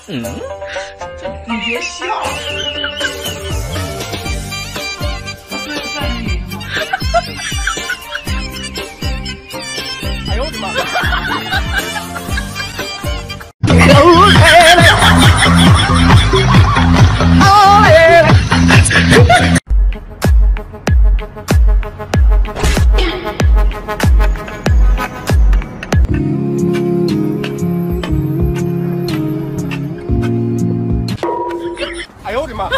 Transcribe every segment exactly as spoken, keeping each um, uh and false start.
嗯，你别笑。哎呦我的妈！哎呦我的妈！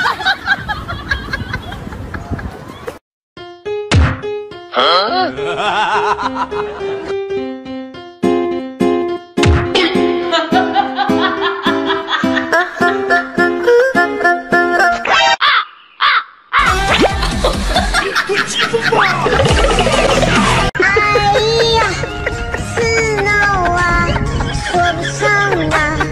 会欺负吧？ 哎呀，是闹啊，说不上啊。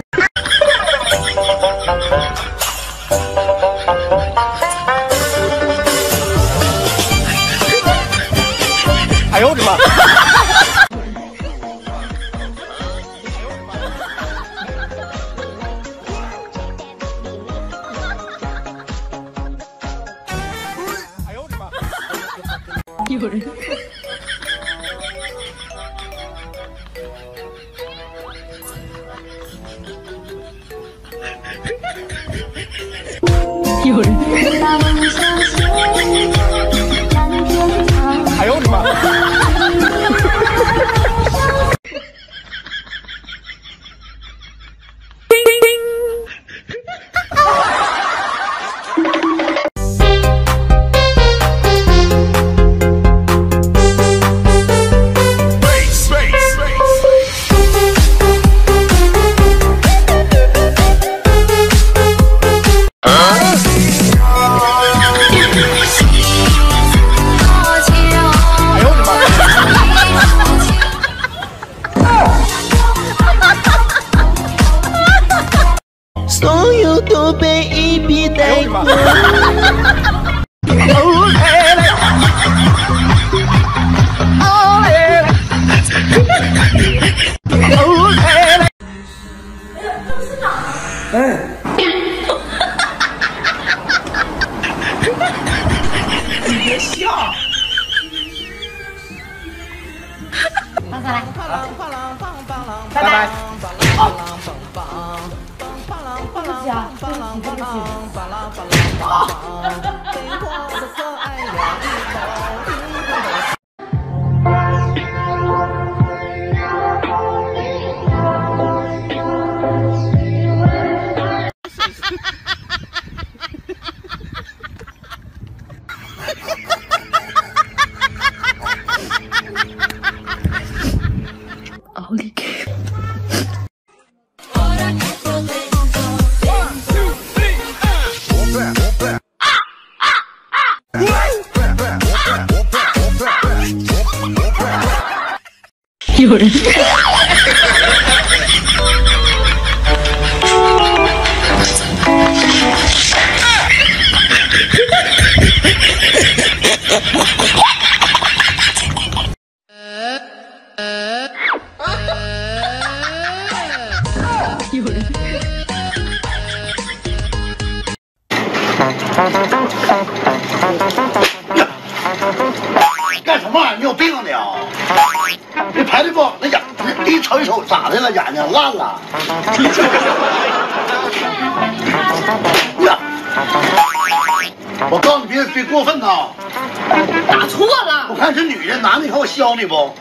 哎呦我的妈！哎呦我的妈！ 有人。有人。 哎呦我的妈！ 所有都被一笔带过。 哎，你别笑。 放下来。 拜拜。 对不起啊，对不起，对不起。奥利给！有人。有人。 干什么玩意儿？你有病啊你啊！你排队不？那眼一瞅一瞅咋的了？眼睛烂了？呀！我告诉你别别过分呐！ 打错了。 我看是女的，男的，你看我削你不？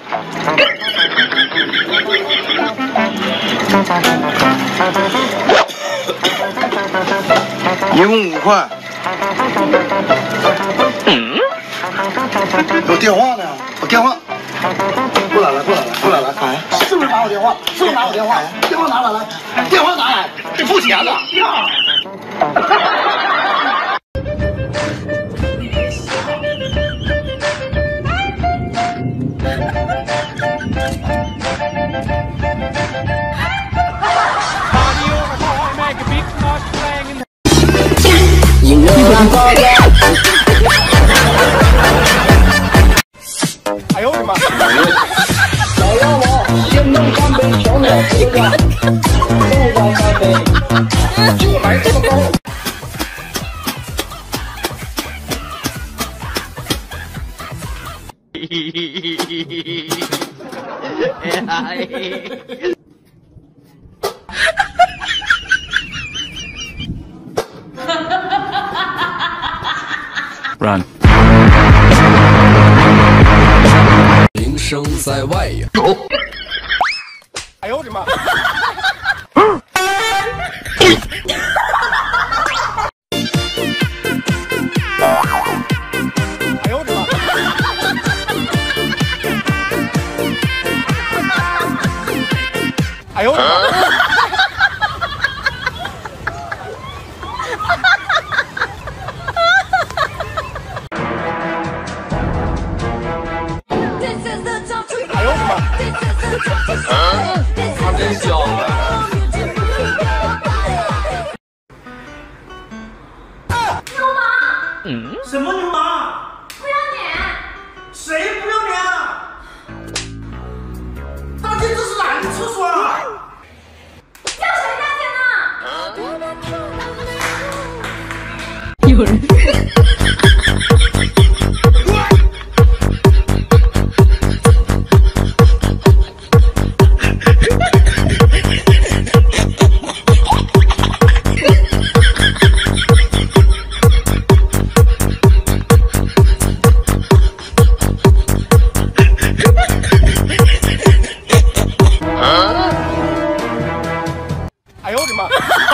一共五块。嗯。有电话呢，我电话。过来了，过来了，过来了。哎，是不是拿我电话？是不是拿我电话？电话拿来来，电话拿来，得付钱了。呀！ 哎呦我的妈！ 小妖王，先弄三杯，小鸟吃个，不管三杯。 Run。 名声在外呀。 哎呦我的妈！哎呦我的妈！哎呦我的妈！ 他真香啊！ 嗯？什么流氓？ 不要脸！ 谁不要脸啊？大姐，这是哪个厕所啊？ 叫谁大姐呢？ 有人。 哎呦我的妈！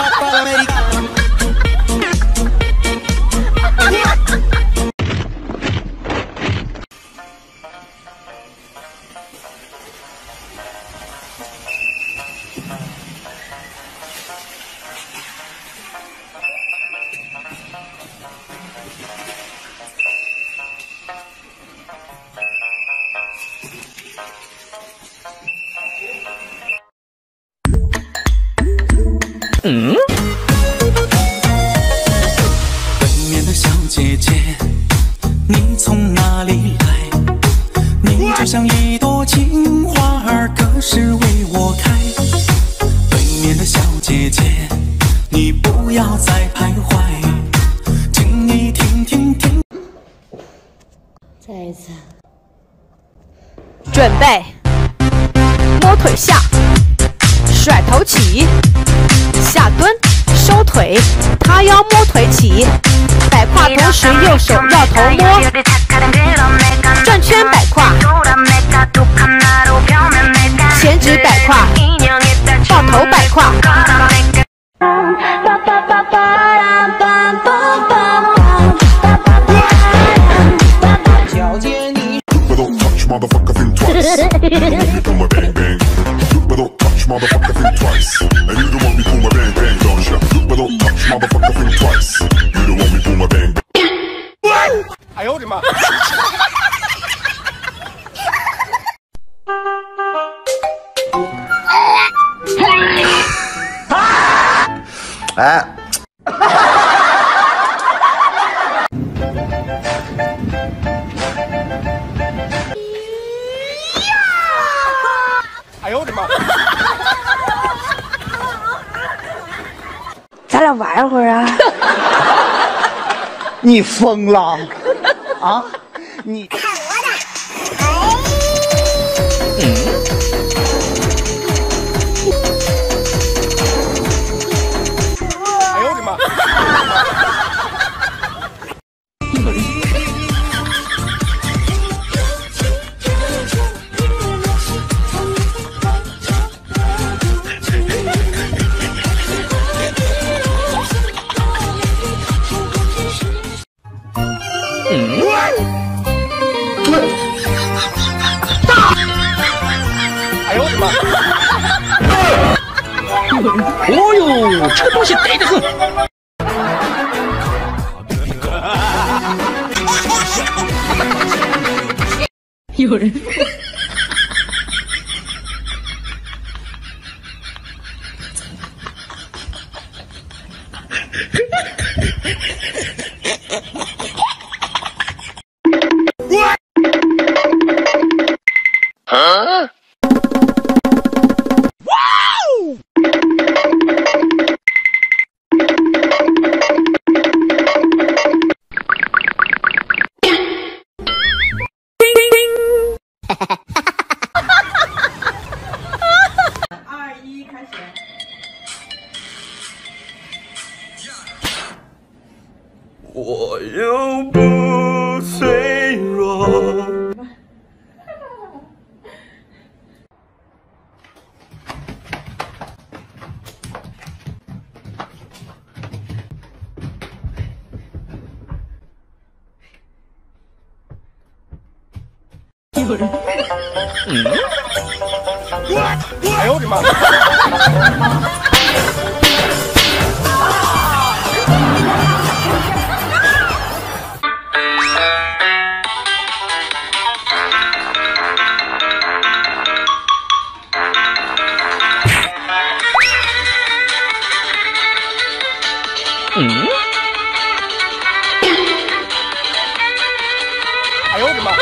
嗯？ 对面的小姐姐，你从哪里来？你就像一朵情花儿，可是为我开。对面的小姐姐，你不要再徘徊，请你听听听。 再一次， 准备，摸腿下，甩头起。下蹲，收腿，塌腰摸腿起，摆胯同时右手绕头摸，转圈摆胯，前指摆胯，抱头摆胯。 小姐你。 Motherfucker think twice. You don't want me pull my bang bang. But don't touch motherfucker think twice. And you don't want me pull my bang bang, don't you? But don't touch motherfucker think twice. You don't want me pull my bang bang. 哎呦我的妈！ 哎。 哎呦我的妈！ 咱俩玩会儿啊！ 你疯了啊！你看我的！ 哎呦我的妈！哎呦我的妈！ 哦呦，这个东西得得很。 有人。 有人。 嗯。 哎呦我的妈！ 嗯。 哎呦我的妈！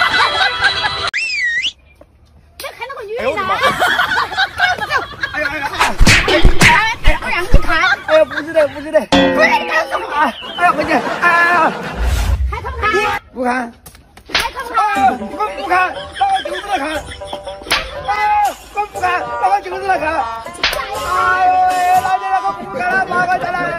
这还能个女哎呦我的妈！ 哎呀哎呀哎！哎哎哎呀！你看， 哎呀，不是的，不是的， 不是你干什么？ 哎哎呀，回去，哎哎呀， 还看不看？ 不看， 还看不哎， 看？ 不看不看，让我舅子来看，哎，我不看，让我舅子来看，哎呦喂，老娘那个不看了，麻烦再来。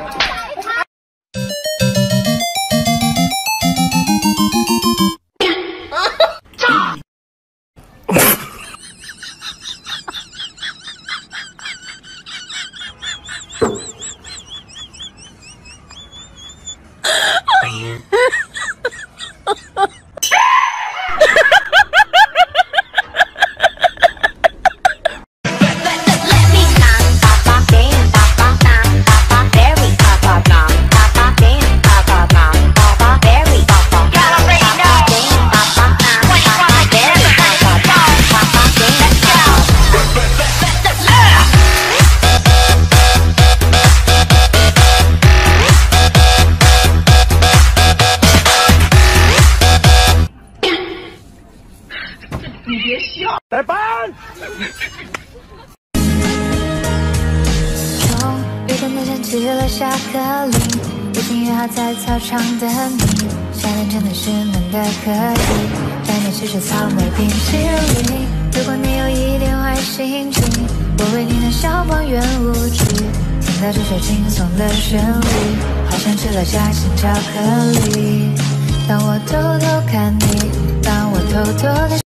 来搬！ 终于等到响起了下课铃，已经约好在操场等你。夏天真的是闷得可以，带你吃吃草莓冰淇淋。如果你有一点坏心情，我为你弹小邦圆舞曲，听到这首轻松的旋律，好像吃了夹心巧克力。当我偷偷看你，当我偷偷的